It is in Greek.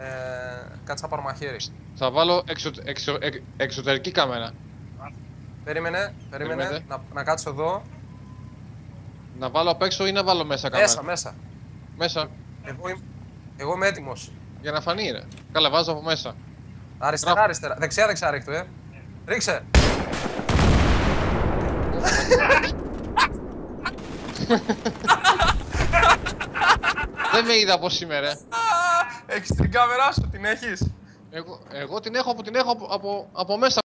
Κάτσε να πάρω μαχαίρι. Θα βάλω εξωτερική κάμερα. Περίμενε. Να κάτσω εδώ. Να βάλω απ' έξω ή να βάλω μέσα κάμερα? Μέσα. Μέσα. Εγώ είμαι έτοιμος. Για να φανεί, ρε. Καλά, βάζω από μέσα. Αριστερά. Δεξιά ρίχτω, Ρίξε. Δεν με είδα πως είμαι, ρε. Έχεις την κάμερά σου, την έχεις? Εγώ την έχω από μέσα.